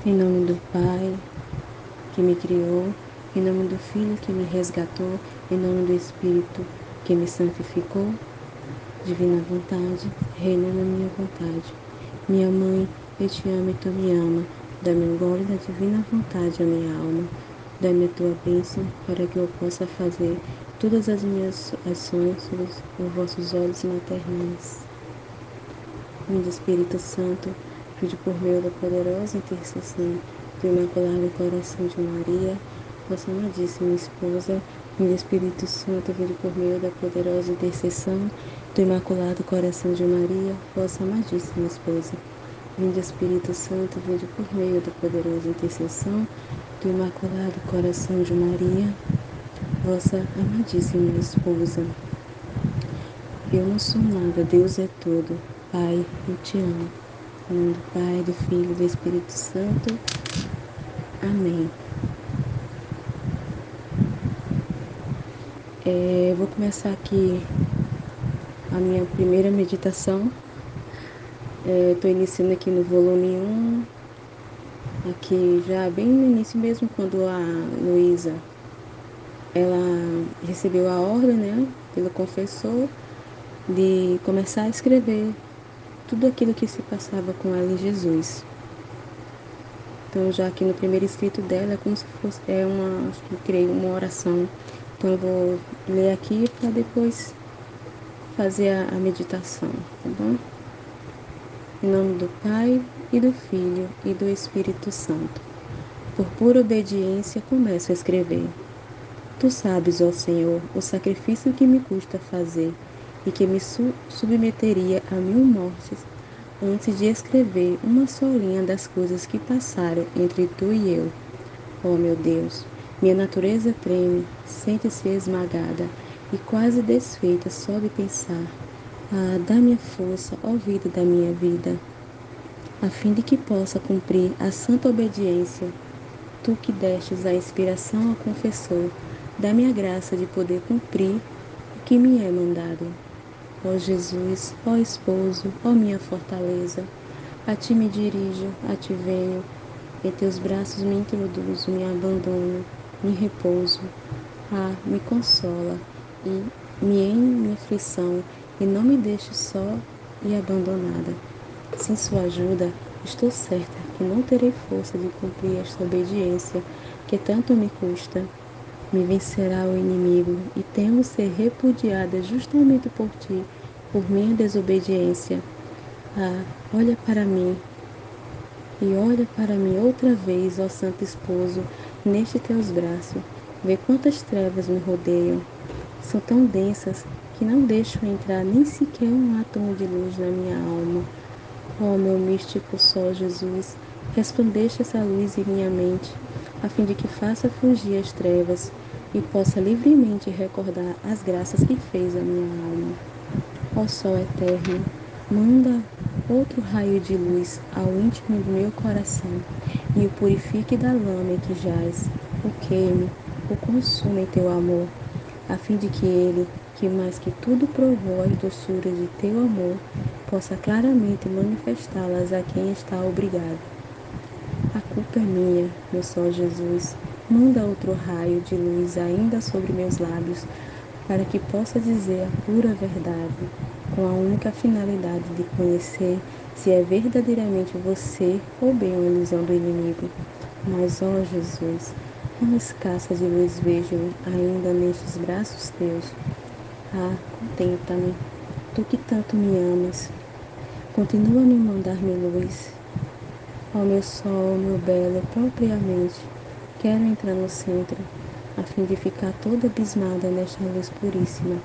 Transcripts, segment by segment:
Em nome do Pai, que me criou, em nome do Filho, que me resgatou, em nome do Espírito, que me santificou, divina vontade, reina na minha vontade. Minha mãe, eu te amo e tu me ama. Dá-me o gole da divina vontade à minha alma. Dá-me a tua bênção para que eu possa fazer todas as minhas ações sob os vossos olhos maternais. Vinde Espírito Santo, vinde por meio da poderosa intercessão do Imaculado Coração de Maria, vossa amadíssima esposa. Vinde Espírito Santo, vinde por meio da poderosa intercessão do Imaculado Coração de Maria, vossa amadíssima esposa. Vinde Espírito Santo, vinde por meio da poderosa intercessão do Imaculado Coração de Maria, vossa amadíssima esposa. Eu não sou nada, Deus é tudo. Pai, eu te amo. Em nome do Pai, do Filho e do Espírito Santo. Amém. Vou começar aqui a minha primeira meditação. Estou iniciando aqui no volume 1, aqui já bem no início mesmo, quando a Luísa, ela recebeu a ordem, né, pelo confessor, de começar a escrever tudo aquilo que se passava com ela em Jesus. Então, já aqui no primeiro escrito dela, é como se fosse, acho que criei uma oração. Então, eu vou ler aqui para depois fazer a meditação, tá bom? Em nome do Pai, e do Filho, e do Espírito Santo. Por pura obediência, começo a escrever. Tu sabes, ó Senhor, o sacrifício que me custa fazer, e que me submeteria a 1000 mortes, antes de escrever uma só linha das coisas que passaram entre tu e eu. Ó meu Deus, minha natureza treme, sente-se esmagada e quase desfeita só de pensar. Ah, dá-me a força, ó vida da minha vida, a fim de que possa cumprir a santa obediência. Tu que destes a inspiração ao confessor, dá-me a graça de poder cumprir o que me é mandado. Ó Jesus, ó esposo, ó minha fortaleza, a ti me dirijo, a ti venho, em teus braços me introduzo, me abandono, me repouso. Ah, me consola e me em minha aflição, e não me deixe só e abandonada. Sem sua ajuda, estou certa que não terei força de cumprir esta obediência que tanto me custa. Me vencerá o inimigo e temo ser repudiada justamente por ti, por minha desobediência. Ah, olha para mim e olha para mim outra vez, ó Santo Esposo, neste teus braços. Vê quantas trevas me rodeiam. São tão densas que não deixam entrar nem sequer um átomo de luz na minha alma. Ó meu místico sol Jesus, resplandece essa luz em minha mente, a fim de que faça fugir as trevas e possa livremente recordar as graças que fez a minha alma. Ó sol eterno, manda outro raio de luz ao íntimo do meu coração e o purifique da lama em que jaz, o queime, o consuma em teu amor, a fim de que ele, que mais que tudo provou as doçuras de teu amor, possa claramente manifestá-las a quem está obrigado. A culpa é minha, meu sol Jesus. Manda outro raio de luz ainda sobre meus lábios, para que possa dizer a pura verdade, com a única finalidade de conhecer se é verdadeiramente você ou bem uma ilusão do inimigo. Mas, ó Jesus, quão escassa de luz vejo ainda nestes braços teus. Ah, contenta-me, tu que tanto me amas. Continua a me mandar-me luz. Ó meu sol, meu belo, propriamente, quero entrar no centro, a fim de ficar toda abismada nesta luz puríssima.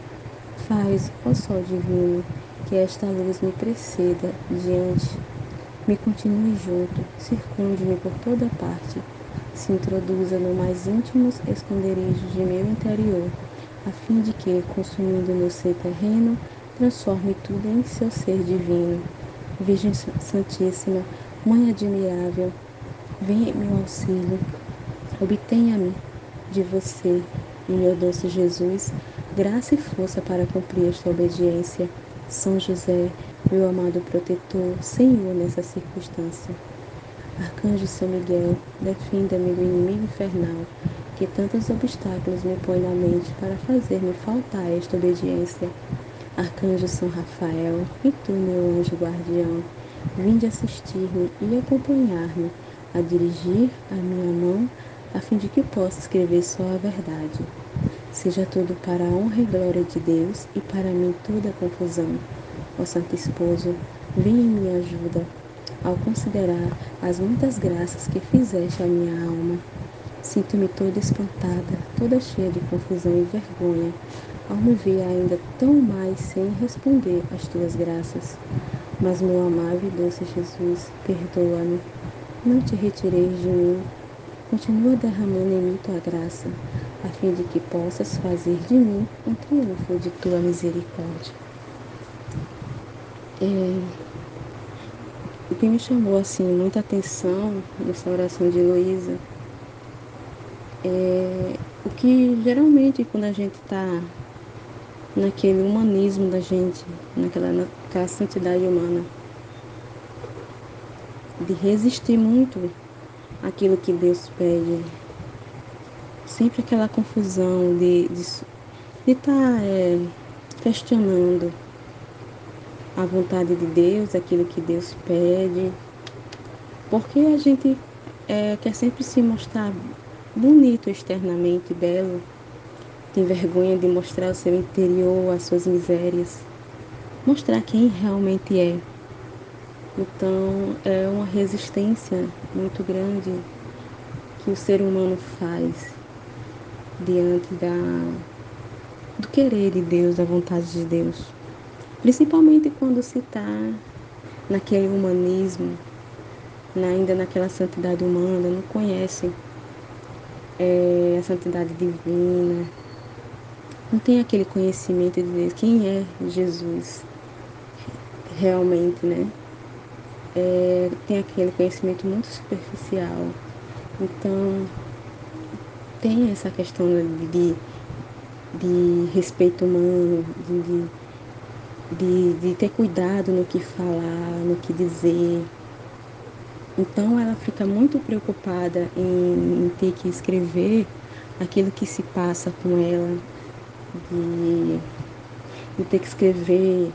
Faz, ó sol divino, que esta luz me preceda diante, me continue junto, circunde-me por toda parte, se introduza no mais íntimos esconderijos de meu interior, a fim de que, consumindo meu ser terreno, transforme tudo em seu ser divino. Virgem Santíssima, Mãe admirável, vem em meu auxílio, obtenha-me de você, e meu doce Jesus, graça e força para cumprir esta obediência. São José, meu amado protetor, Senhor nessa circunstância. Arcanjo São Miguel, defenda-me do inimigo infernal, que tantos obstáculos me põe na mente para fazer-me faltar esta obediência. Arcanjo São Rafael, e tu, meu anjo guardião, vinde assistir-me e acompanhar-me a dirigir a minha mão, a fim de que possa escrever só a verdade. Seja tudo para a honra e glória de Deus e para mim toda a confusão. Ó Santo Esposo, venha em minha ajuda ao considerar as muitas graças que fizeste à minha alma. Sinto-me toda espantada, toda cheia de confusão e vergonha, ao me ver ainda tão mais sem responder às tuas graças. Mas, meu amável e doce Jesus, perdoa-me. Não te retireis de mim. Continua derramando em mim tua graça, a fim de que possas fazer de mim um triunfo de tua misericórdia. O que me chamou assim muita atenção nessa oração de Heloísa é o que geralmente quando a gente está naquele humanismo da gente, naquela santidade humana, de resistir muito àquilo que Deus pede, sempre aquela confusão de estar questionando a vontade de Deus, aquilo que Deus pede, porque a gente quer sempre se mostrar bonito externamente, belo, tem vergonha de mostrar o seu interior, as suas misérias, mostrar quem realmente é. Então, é uma resistência muito grande que o ser humano faz diante do querer de Deus, da vontade de Deus. Principalmente quando se está naquele humanismo, ainda naquela santidade humana, não conhece a santidade divina, não tem aquele conhecimento de Deus, quem é Jesus realmente, né? Tem aquele conhecimento muito superficial. Então, tem essa questão de respeito humano, de ter cuidado no que falar, no que dizer. Então, ela fica muito preocupada em ter que escrever aquilo que se passa com ela, de ter que escrever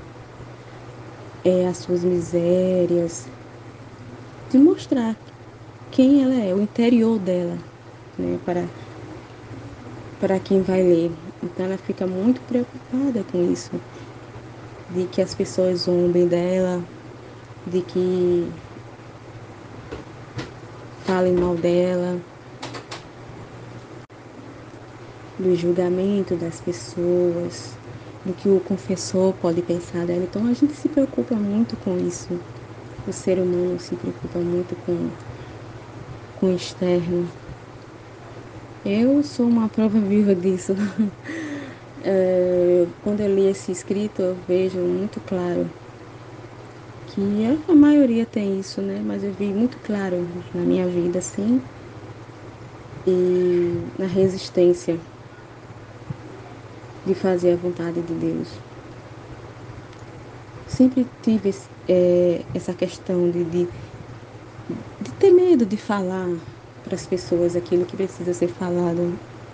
as suas misérias, de mostrar quem ela é, o interior dela, né, para quem vai ler. Então ela fica muito preocupada com isso, de que as pessoas zombem dela, de que falem mal dela, do julgamento das pessoas, do que o confessor pode pensar dela. Então a gente se preocupa muito com isso. O ser humano se preocupa muito com o externo. Eu sou uma prova viva disso. Quando eu li esse escrito, eu vejo muito claro que a maioria tem isso, né? Mas eu vi muito claro na minha vida, assim, e na resistência de fazer a vontade de Deus. Sempre tive essa questão de ter medo de falar para as pessoas aquilo que precisa ser falado,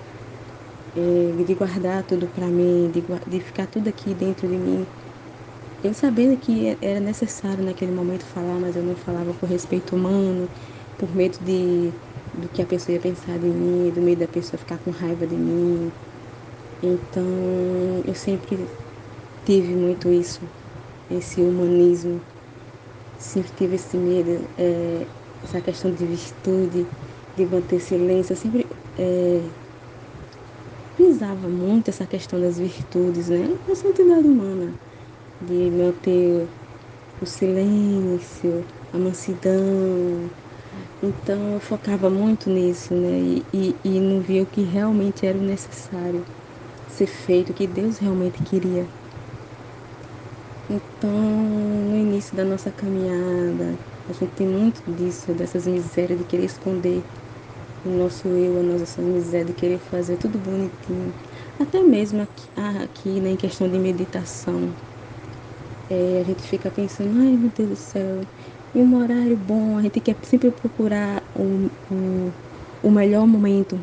de guardar tudo para mim, de ficar tudo aqui dentro de mim. Eu sabendo que era necessário naquele momento falar, mas eu não falava por respeito humano, por medo do que a pessoa ia pensar de mim, do medo da pessoa ficar com raiva de mim. Então, eu sempre tive muito isso, esse humanismo, sempre tive esse medo, essa questão de virtude, de manter silêncio. Eu sempre pisava muito essa questão das virtudes, né? Da santidade humana, de manter o silêncio, a mansidão. Então eu focava muito nisso, né? E não via o que realmente era necessário ser feito, o que Deus realmente queria. Então, no início da nossa caminhada, a gente tem muito disso, dessas misérias de querer esconder o nosso eu, a nossa miséria, de querer fazer tudo bonitinho. Até mesmo aqui né, em questão de meditação. A gente fica pensando, ai meu Deus do céu, em um horário bom. A gente quer sempre procurar o melhor momento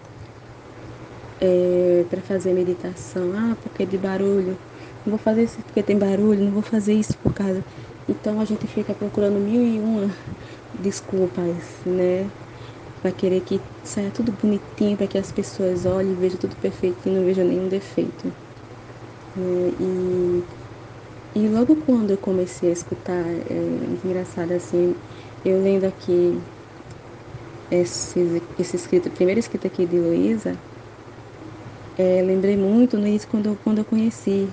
para fazer meditação. Ah, porque de barulho. Não vou fazer isso porque tem barulho, não vou fazer isso por causa. Então a gente fica procurando mil e uma desculpas, né? Vai querer que saia tudo bonitinho para que as pessoas olhem e vejam tudo perfeito e não vejam nenhum defeito. Né? E logo quando eu comecei a escutar, engraçado assim, eu lendo aqui esse escrito, primeiro escrito aqui de Luísa, lembrei muito no início quando eu conheci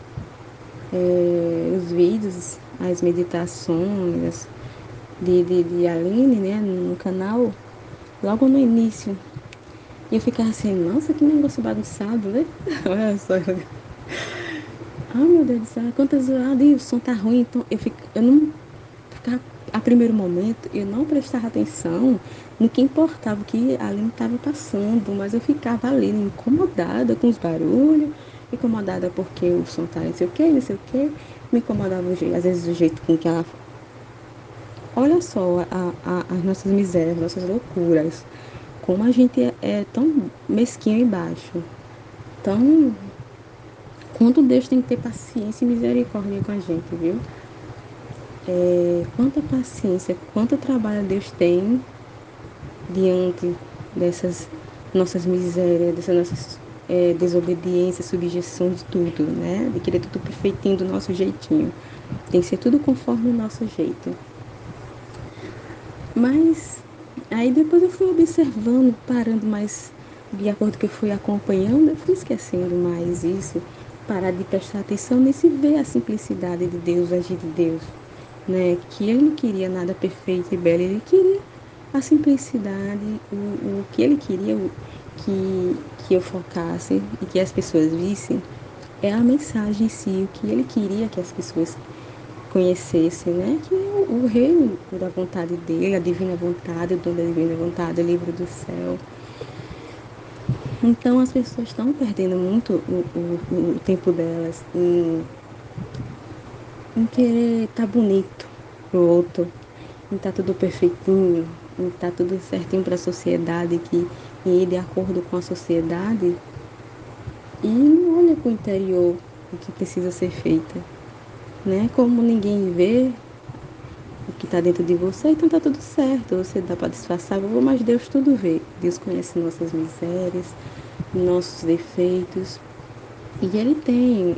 os vídeos, as meditações de Aline, né, no canal, logo no início. E eu ficava assim, nossa, que negócio bagunçado, né? Olha só. Ah, meu Deus do céu, quanta zoada, e o som tá ruim, então eu não ficava, a primeiro momento, eu não prestava atenção no que importava, o que a Aline estava passando, mas eu ficava ali incomodada com os barulhos, incomodada porque o som tá não sei o que, não sei o que, me incomodava às vezes o jeito com que ela. Olha só as nossas misérias, nossas loucuras, como a gente é tão mesquinho e baixo, tão. Quanto Deus tem que ter paciência e misericórdia com a gente, viu? Quanta paciência, quanto trabalho Deus tem diante dessas nossas misérias, dessas nossas desobediências, subjeção de tudo, né? De querer tudo perfeitinho do nosso jeitinho. Tem que ser tudo conforme o nosso jeito. Mas aí depois eu fui observando, parando mais, de acordo que eu fui acompanhando, eu fui esquecendo mais isso, parar de prestar atenção nesse ver a simplicidade de Deus, o agir de Deus, né? Que ele não queria nada perfeito e belo, ele queria a simplicidade, o que ele queria que eu focasse e que as pessoas vissem é a mensagem em si, o que ele queria que as pessoas conhecessem, né? Que é o reino da vontade dele, a divina vontade, o dom da divina vontade, o livro do céu. Então as pessoas estão perdendo muito o tempo delas em querer estar bonito pro outro, em estar tudo perfeitinho, em estar tudo certinho para a sociedade, que em ir de acordo com a sociedade e não olha para o interior o que precisa ser feito, né? Como ninguém vê o que está dentro de você, então tá tudo certo. Você dá para disfarçar, mas Deus tudo vê. Deus conhece nossas misérias, nossos defeitos. E Ele tem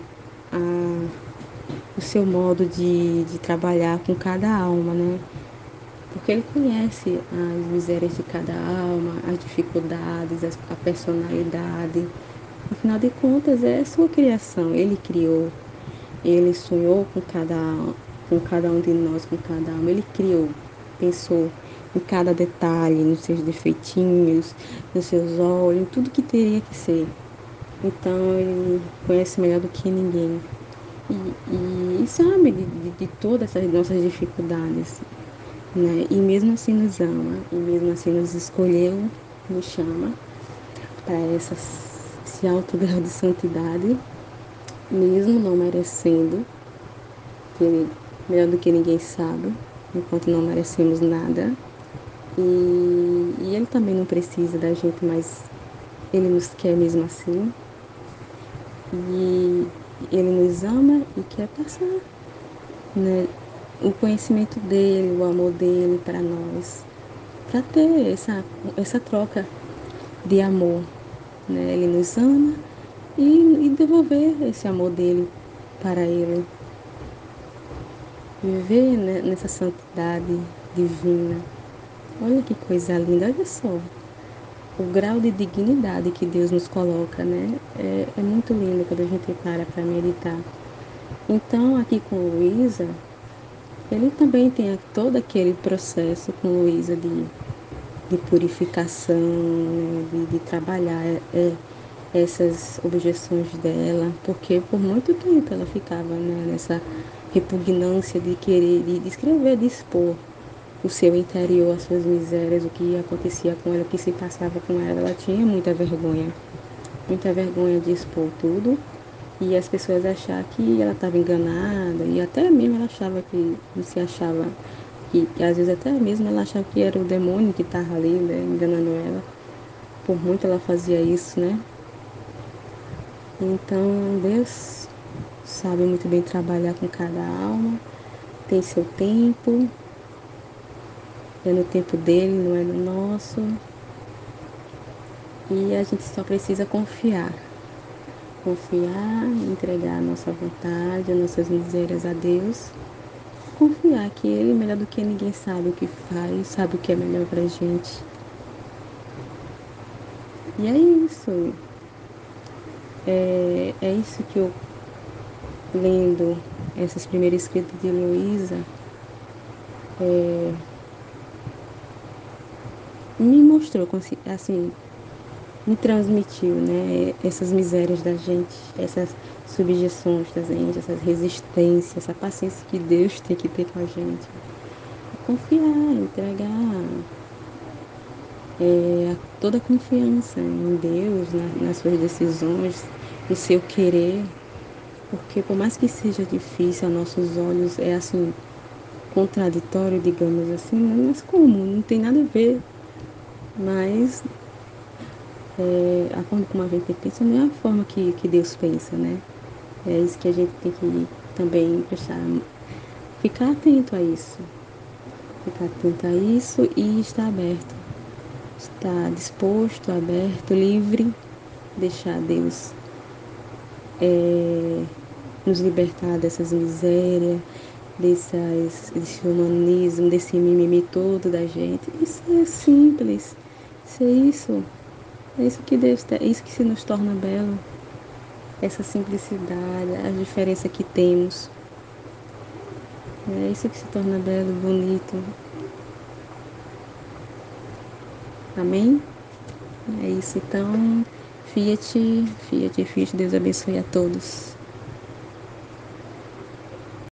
o seu modo de trabalhar com cada alma, né? Porque Ele conhece as misérias de cada alma, as dificuldades, a personalidade. Afinal de contas, é sua criação. Ele criou. Ele sonhou com cada um de nós, com cada alma. Ele criou, pensou em cada detalhe, nos seus defeitinhos, nos seus olhos, em tudo que teria que ser. Então ele conhece melhor do que ninguém. E sabe de todas essas nossas dificuldades. Né? E mesmo assim nos ama, e mesmo assim nos escolheu, nos chama para esse alto grau de santidade, mesmo não merecendo, que ele, melhor do que ninguém sabe, enquanto não merecemos nada. E ele também não precisa da gente, mas ele nos quer mesmo assim. E ele nos ama e quer passar, né, o conhecimento dele, o amor dele para nós, para ter essa troca de amor. Né? Ele nos ama e devolver esse amor dele para ele. Viver, né, nessa santidade divina. Olha que coisa linda, olha só. O grau de dignidade que Deus nos coloca, né? É muito lindo quando a gente para meditar. Então, aqui com Luísa, ele também tem todo aquele processo com Luísa de purificação, né? De trabalhar essas objeções dela, porque por muito tempo ela ficava, né, nessa repugnância de querer, de escrever, de expor o seu interior, as suas misérias, o que acontecia com ela, o que se passava com ela. Ela tinha muita vergonha de expor tudo e as pessoas achar que ela estava enganada e até mesmo ela achava que não se achava que às vezes até mesmo ela achava que era o demônio que estava ali, né, enganando ela. Por muito ela fazia isso, né? Então Deus sabe muito bem trabalhar com cada alma, tem seu tempo, é no tempo dele, não é no nosso. E a gente só precisa confiar. Confiar, entregar a nossa vontade, as nossas misérias a Deus. Confiar que Ele, melhor do que ninguém, sabe o que faz, sabe o que é melhor pra gente. E é isso. É isso que eu, lendo essas primeiras escritas de Heloísa, me mostrou, assim, me transmitiu, né, essas misérias da gente, essas subjeções da gente, essas resistências, essa paciência que Deus tem que ter com a gente. Confiar, entregar toda a confiança em Deus, nas suas decisões, no seu querer, porque por mais que seja difícil aos nossos olhos, é assim, contraditório, digamos assim, mas como? Não tem nada a ver. Mas a forma como a gente pensa não é a forma que Deus pensa, né? É isso que a gente tem que também prestar, ficar atento a isso. Ficar atento a isso e estar aberto. Estar disposto, aberto, livre, deixar Deus nos libertar dessas misérias, desse humanismo, desse mimimi todo da gente. Isso é simples. Isso é isso. É isso que Deus é isso que se nos torna belo. Essa simplicidade, a diferença que temos. É isso que se torna belo, bonito. Amém? É isso então. Fiat, Fiat, Fiat. Deus abençoe a todos.